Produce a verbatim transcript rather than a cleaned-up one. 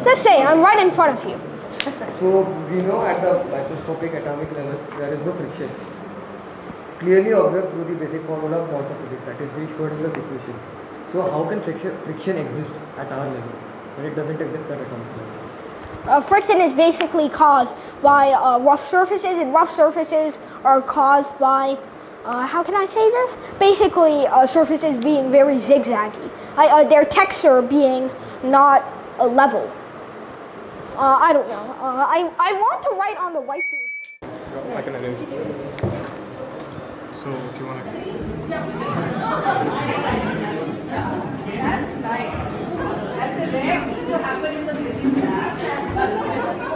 Just say, I'm right in front of you. So we know at the microscopic atomic level there is no friction. Clearly observed through the basic formula of quantum physics, that is the Schrödinger's equation. So how can friction, friction exist at our level when it doesn't exist at atomic level? Uh, friction is basically caused by uh, rough surfaces, and rough surfaces are caused by, uh, how can I say this? Basically, uh, surfaces being very zigzaggy. I, uh, their texture being not a level. Uh, I don't know. Uh, I, I want to write on the whiteboard. I can erase it. So if you want to... That's nice. That's a rare thing to happen in the physics lab.